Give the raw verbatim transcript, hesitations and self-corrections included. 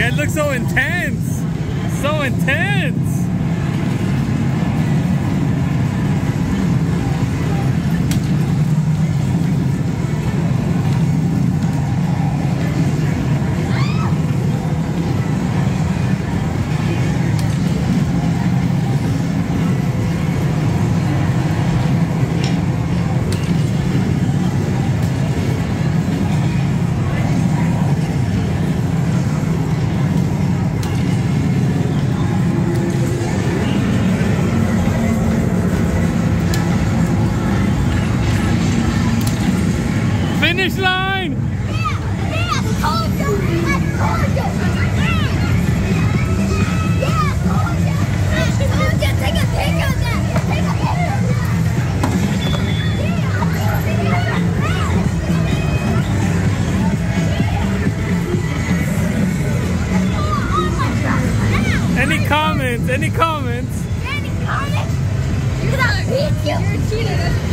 guys look so intense. So intense. Finish line! Yeah, yeah, I told you! I told you! Yeah, I told you! I told you! Take a picture of that! Take a picture of that! Yeah, I told you! Yeah. Any comments? Any comments? Any comments? Because I'll beat you! You're a cheater!